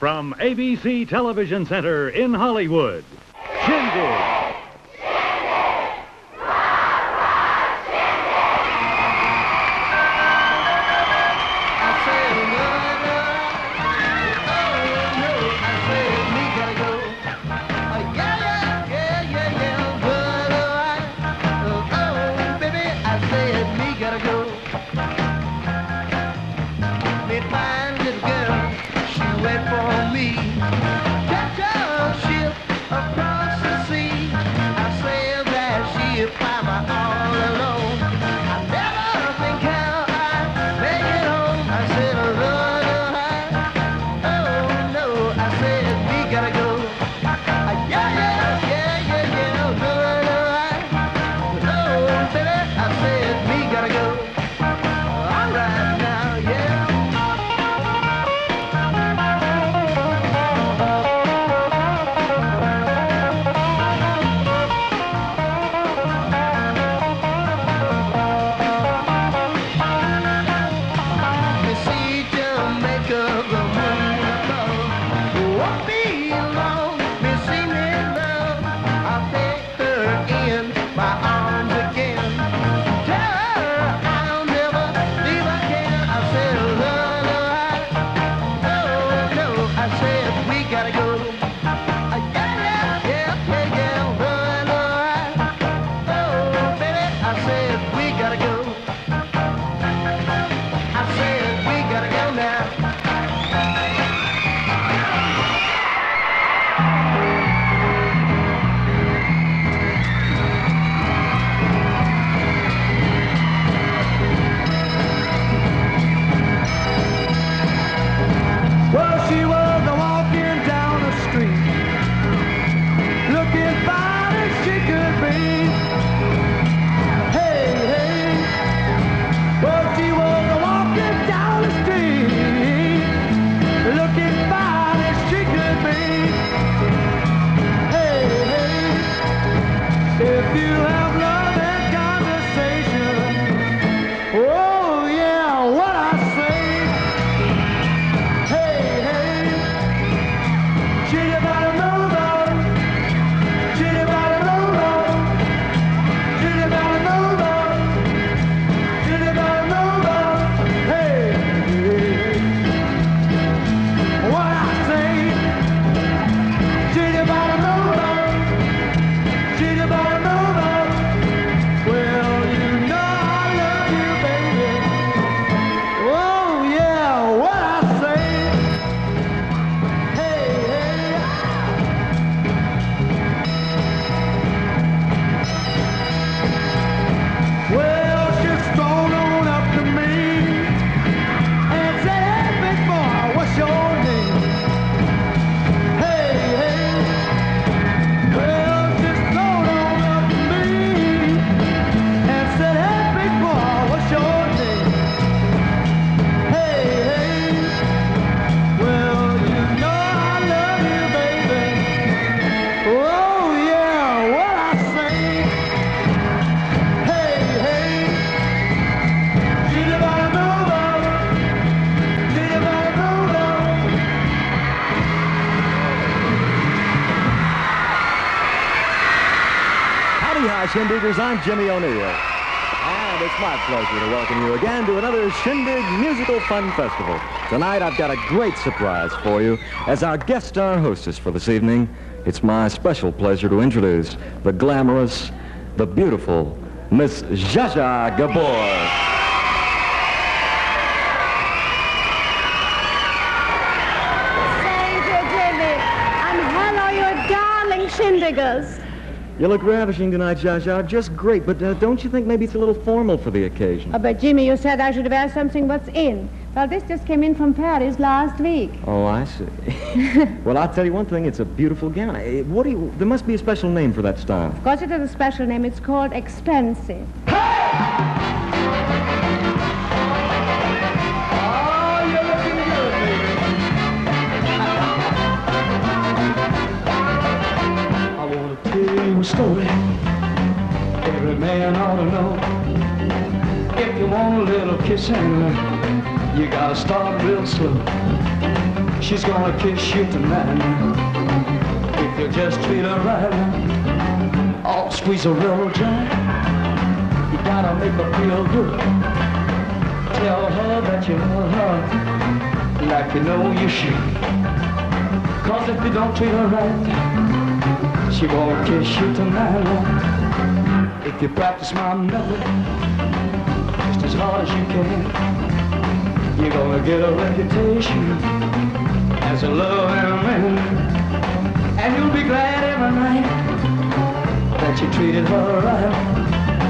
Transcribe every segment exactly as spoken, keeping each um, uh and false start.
From A B C Television Center in Hollywood, Shindig. Shindiggers, I'm Jimmy O'Neill. And it's my pleasure to welcome you again to another Shindig Musical Fun Festival. Tonight, I've got a great surprise for you. As our guest star hostess for this evening, it's my special pleasure to introduce the glamorous, the beautiful Miss Zsa Zsa Gabor. Thank you, Jimmy. And hello, you darling Shindiggers. You look ravishing tonight, Zsa Zsa. Just great, but uh, don't you think maybe it's a little formal for the occasion? Oh, but Jimmy, you said I should wear something what's in. Well, this just came in from Paris last week. Oh, I see. Well, I'll tell you one thing. It's a beautiful gown. Eh, What do you... There must be a special name for that style. Of course, it has a special name. It's called expensive. Story every man ought to know. If you want a little kissing, you gotta start real slow. She's gonna kiss you tonight. If you just treat her right, oh, squeeze her real tight. You gotta make her feel good. Tell her that you love her like you know you should. Cause if you don't treat her right, she gonna kiss you tonight. If you practice my method just as hard as you can, you're gonna get a reputation as a loving man. And you'll be glad every night that you treated her right.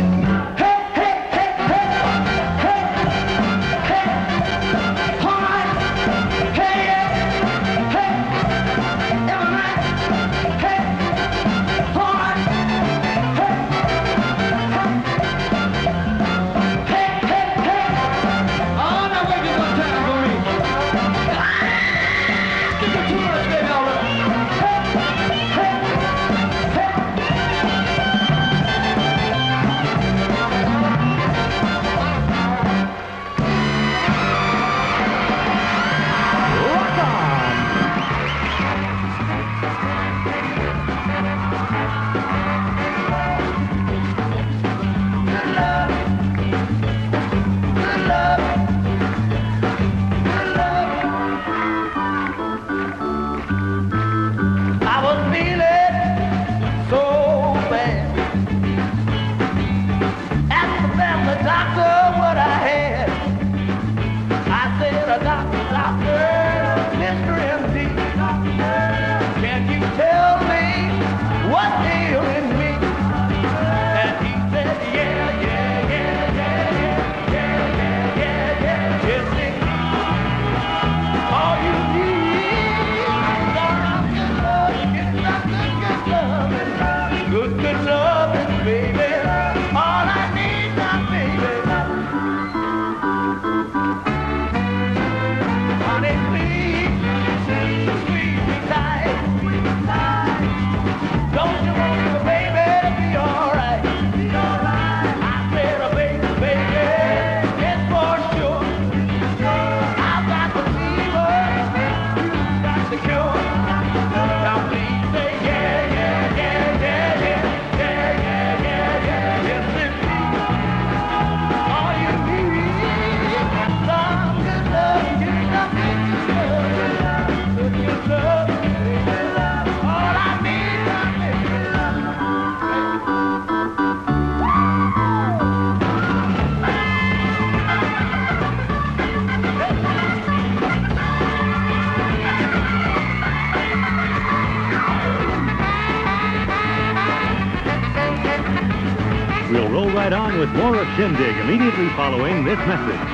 We'll roll right on with more of Shindig immediately following this message.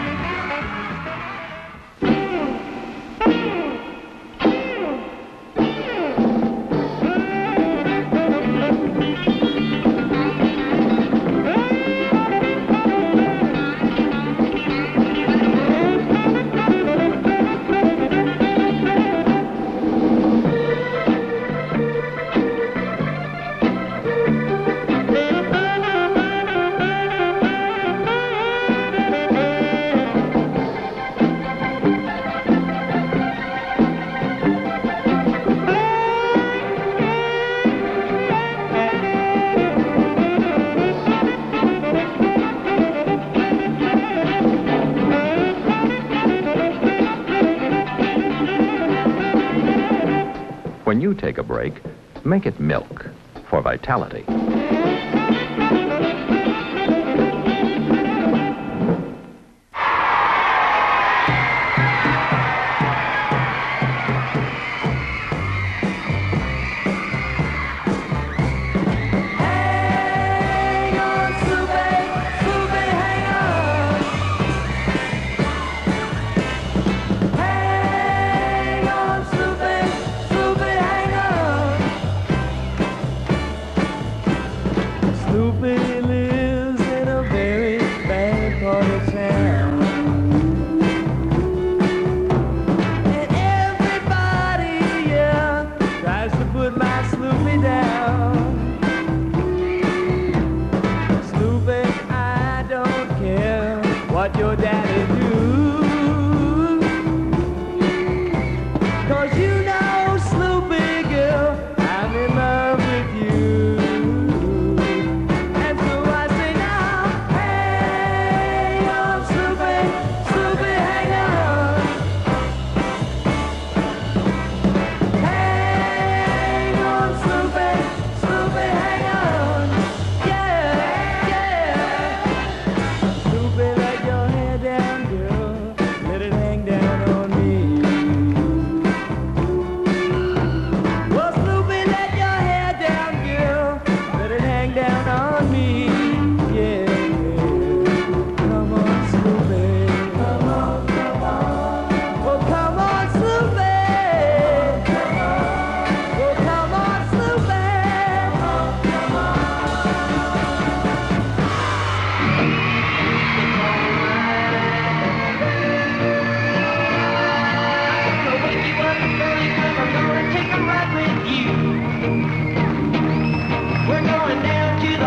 When you take a break, make it milk for vitality.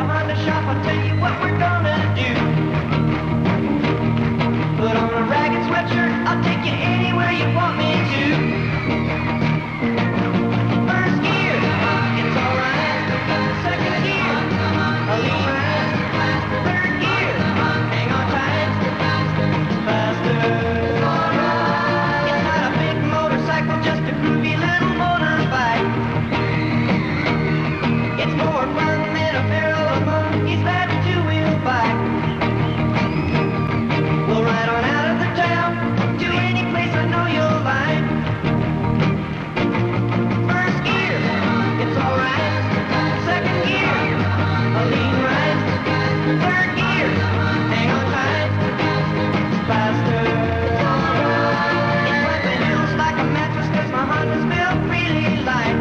the Honda shop, I'll tell you what we're gonna do. Put on a ragged sweatshirt, I'll take you anywhere you want me to. First gear, it's alright. Second gear, a lean ride. Third gear, hang on tight. Faster. It's not a big motorcycle, just a groovy little motorbike. It's more fun than a barrel of monkeys, that two-wheel bike. We'll ride on out of the town to any place I know you'll like. First gear, it's alright. Second gear, a lean ride. Third gear, hang on tight. Faster. It's flipping hills like a mattress, 'cause my Honda's built really light.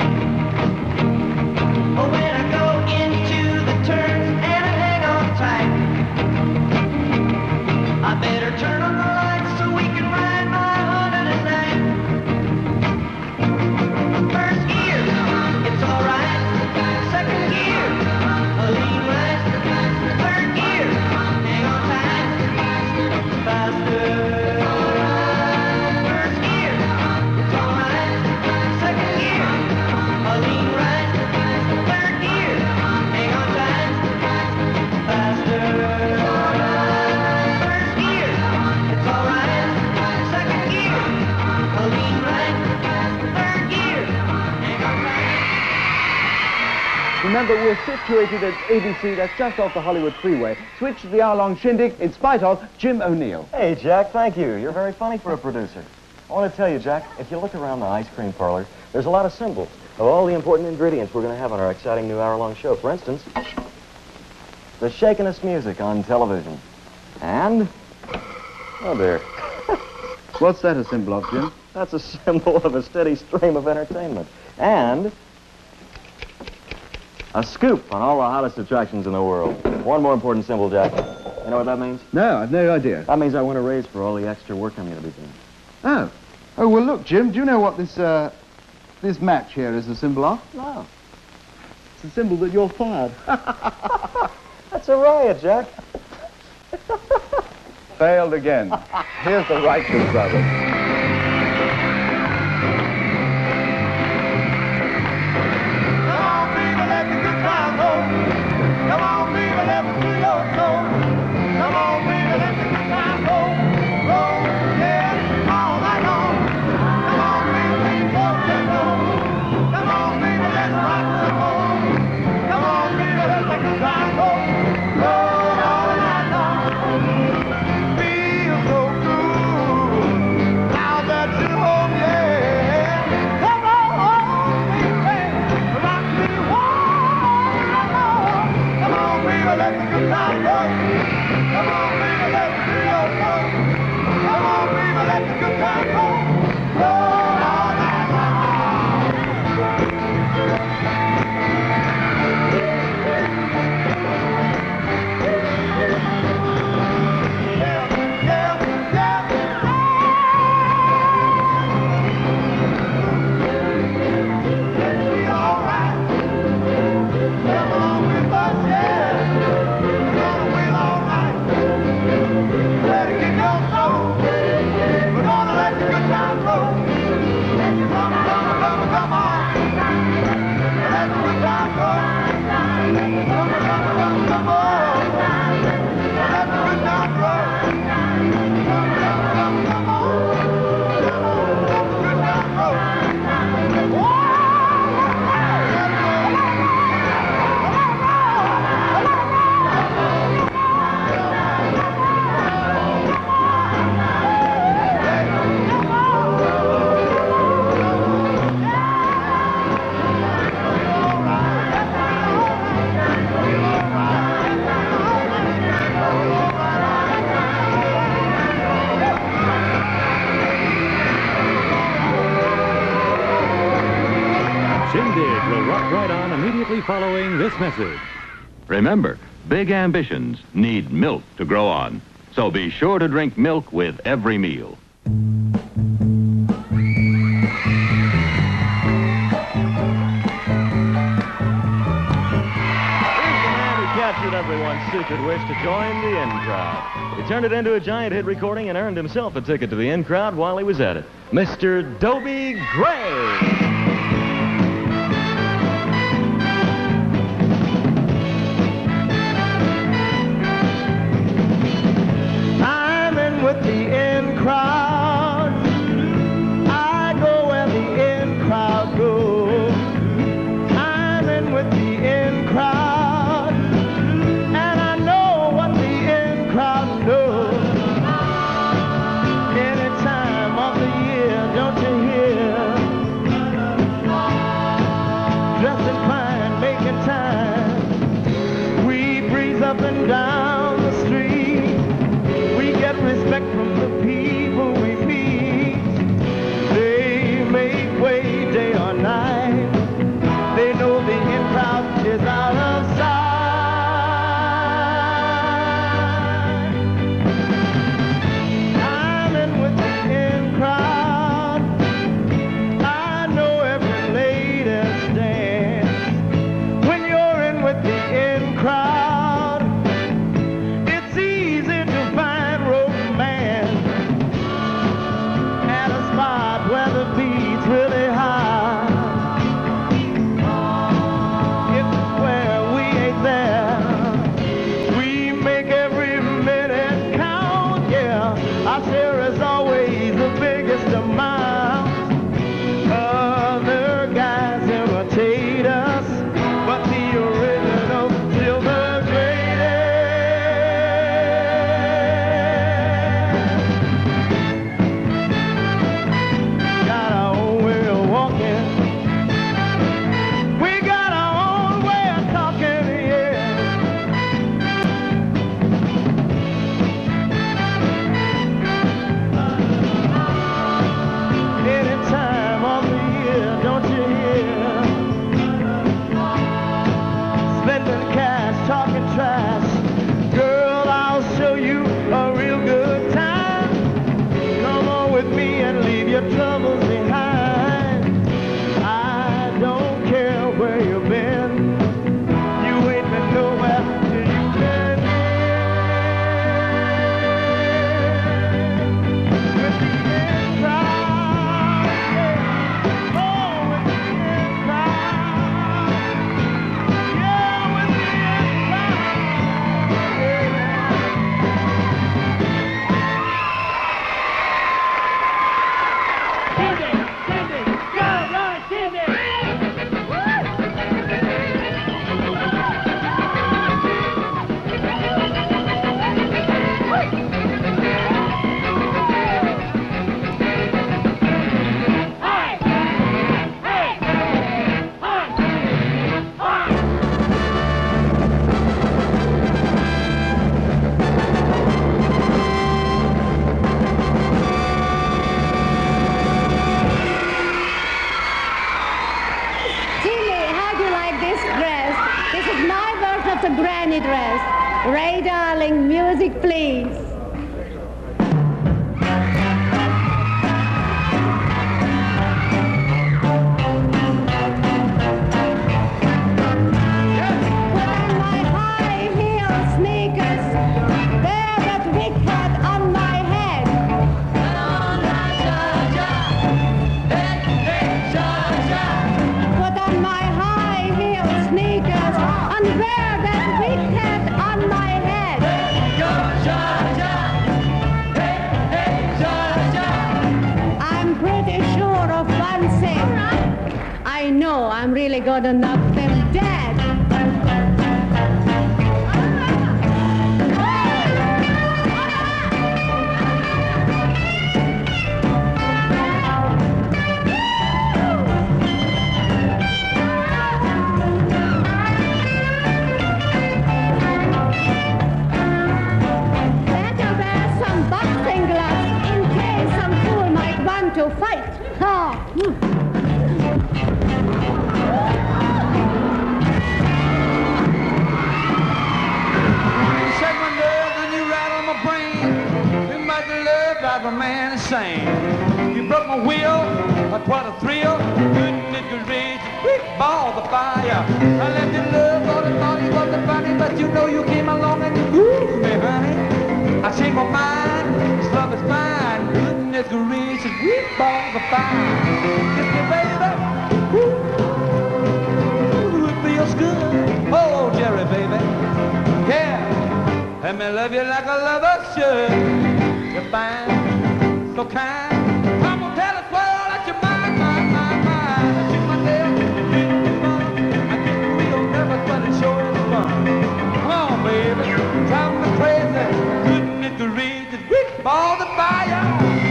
Oh, when I go into the turns and I hang on tight, I better turn on the lights so we can ride my Honda tonight. First gear, it's alright. Second gear, a lean right. Third gear, hang on tight. Faster. First gear, it's alright. Second gear, a lean right. Third gear, hang on tight. Faster. First gear, it's alright. Second gear, a lean right. Third gear, hang on tight. Remember, we're situated at A B C, that's just off the Hollywood Freeway. Switch to the hour-long Shindig in spite of Jim O'Neill. Hey, Jack, thank you. You're very funny for a producer. I want to tell you, Jack, if you look around the ice cream parlor, there's a lot of symbols of all the important ingredients we're going to have on our exciting new hour-long show. For instance, the shakinest music on television. And, oh dear, What's that a symbol of, Jim? that's a symbol of a steady stream of entertainment. And a scoop on all the hottest attractions in the world. One more important symbol, Jack. You know what that means? No, I've no idea. That means I want a raise for all the extra work I'm going to be doing. Oh. Oh, well, look, Jim, do you know what this, uh, this match here is a symbol of? No. It's a symbol that you're fired. That's a riot, Jack. Failed again. Here's the righteous brother. Come on, baby, let the good time roll. Come on, baby, let me feel your soul. Come on, baby, let the good time roll. Roll, yeah, all night long. Come on, baby, let the roll that roll. Come on, baby, let's rock some more. Come on, baby, let the good time roll. Roll all night long. Feel so good now that you're home, yeah. Come on, baby, rock me one more. Come on, baby, let the good time roll. Come on, baby, let me feel your soul. Come on, baby, let the good time roll. Roll all night long. Yeah, yeah, yeah. It'll be all right. Come on with us, yeah. We're gonna feel all right. Let it get your soul. We're gonna let the good times roll. Come, come, come, come on. Let the good times roll. Come, come, come, come on. Let the good times roll. Come, come, come, come on. Come on, let the good times roll. Whoa! Shindig will rock right on immediately following this message. Remember, big ambitions need milk to grow on. So be sure to drink milk with every meal. captured everyone's secret wish to join the in crowd. He turned it into a giant hit recording and earned himself a ticket to the in crowd while he was at it. Mister Dobie Gray. With the in crowd, I go where the in crowd goes. I'm in with the in crowd, and I know what the in crowd knows. Any time of the year, don't you hear? Dressing fine, making time. We breeze up and down the street. Get respect from the people we meet. They make way day or night. They know the in crowd is out of sight. I'm in with the in crowd. I know every latest dance. When you're in with the in crowd, where the beat's really high. If it's where we ain't there, we make every minute count, yeah. Our share is always the biggest amount. Other guys imitate us, but the original still the greatest. Girl, I'll show you a real good time. Come on with me and leave your troubles behind. I don't care where you've been. You ain't been nowhere till you've been in. With the in crowd, yeah. Oh, with the in crowd. Yeah, with the in crowd. The granny dress. Ray, darling, music, please. Put on my high heel sneakers. Wear that wig hat on my head. Put on my high heel sneakers and wear that big hat on my head. I'm pretty sure of one thing. I know I'm really gonna knock them dead. To fight. Ha. Hmm. You set my nerves and you rattle my brain. You make the love drive a man insane. You broke my will, but what a thrill. Couldn't it rage, ball the fire. I left you love, all the thought you was the funny, but you know balls of fire. Kiss me, baby. Ooh, it feels good. Oh, Jerry, baby. Yeah. Let me love you like a lover should. You're fine, so kind. I'm gonna tell this world that you're mine, mine, mine, mine. I shoot my tail, drink the fun. I get real nervous, but it sure is fun. Come on, baby, drive me crazy. Couldn't it read the quick ball of fire?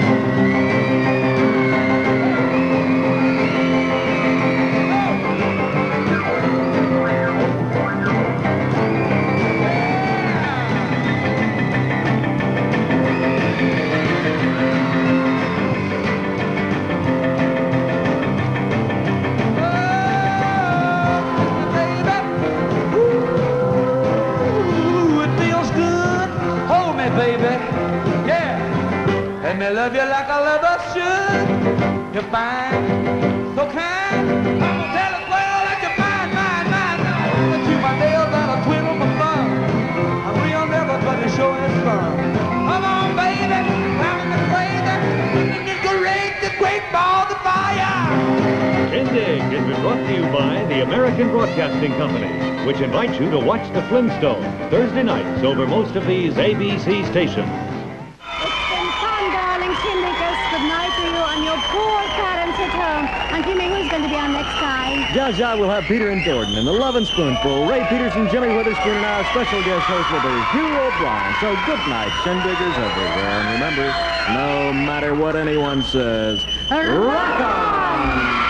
Baby, yeah, let me love you like a lover should. You're fine, so kind. I'm gonna tell this world that you're mine, mine, mine, mine. I chew my nails and I twiddle my thumb. I'm real nervous, but it sure is fun. Come on, baby, driving me crazy. It's great, the great ball of fire. Shindig has been brought to you by the American Broadcasting Company, which invites you to watch the Flintstones Thursday nights over most of these A B C stations. It's been fun, darling Shindig. Good night to you and your poor parents at home. And Jimmy, who's going to be on next time? Zsa Zsa will have Peter and Gordon in the Lovin' Spoonful. Ray Peterson, Jimmy Witherspoon, and our special guest host will be Hugh O'Brien. So good night, Shindiggers everywhere. And remember, no matter what anyone says, rock on!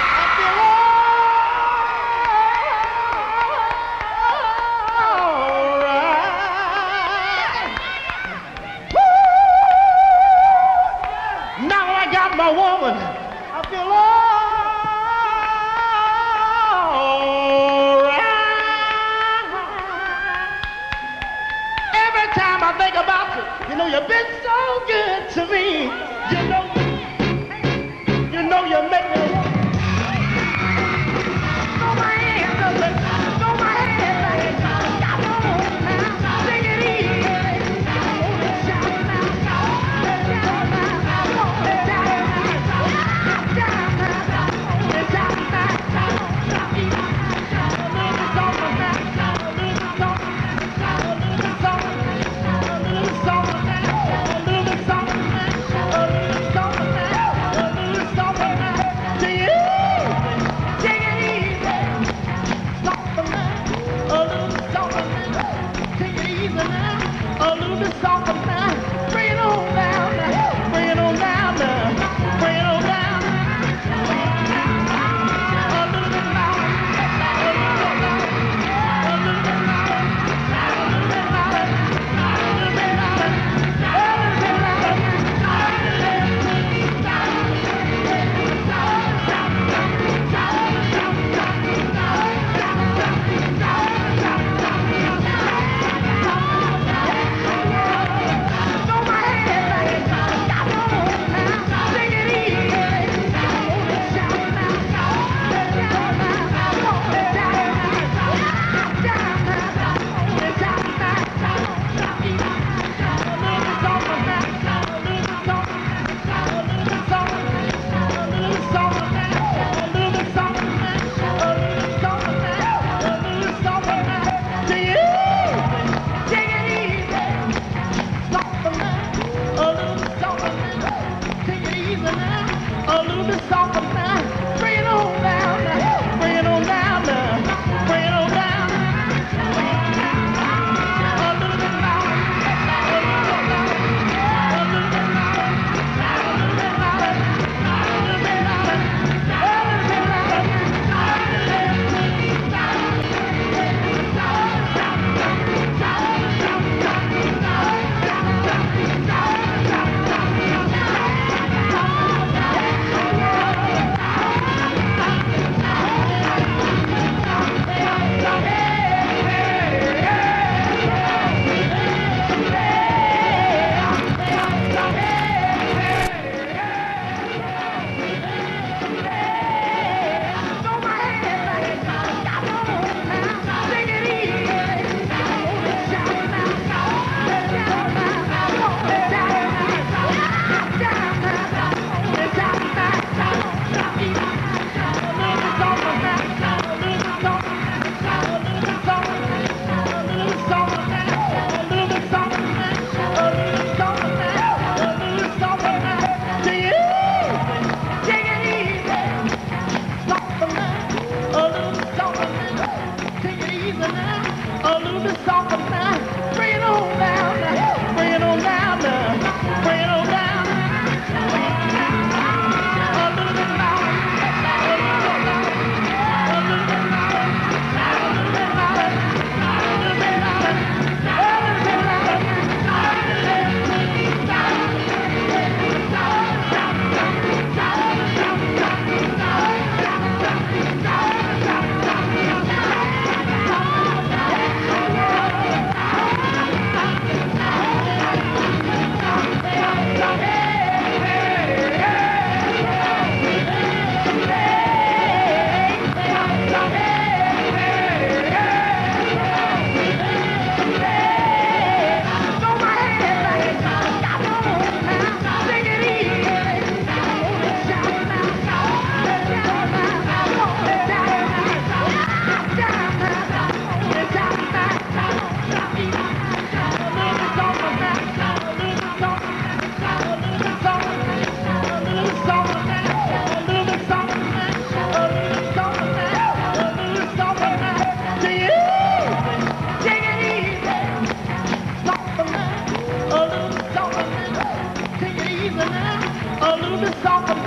My woman, I feel all right. Every time I think about you, you know you've been so good to me. You know, you know you make me want. Throw my hands up, throw my hands like come on now, take it easy. Shout now, shout now. little bit softer now. Bring it on down now. Bring it on down now. Bring it on down. A little bit louder. A little bit louder. A little bit louder. A little bit louder. A little bit louder. A little bit louder. A little bit softer.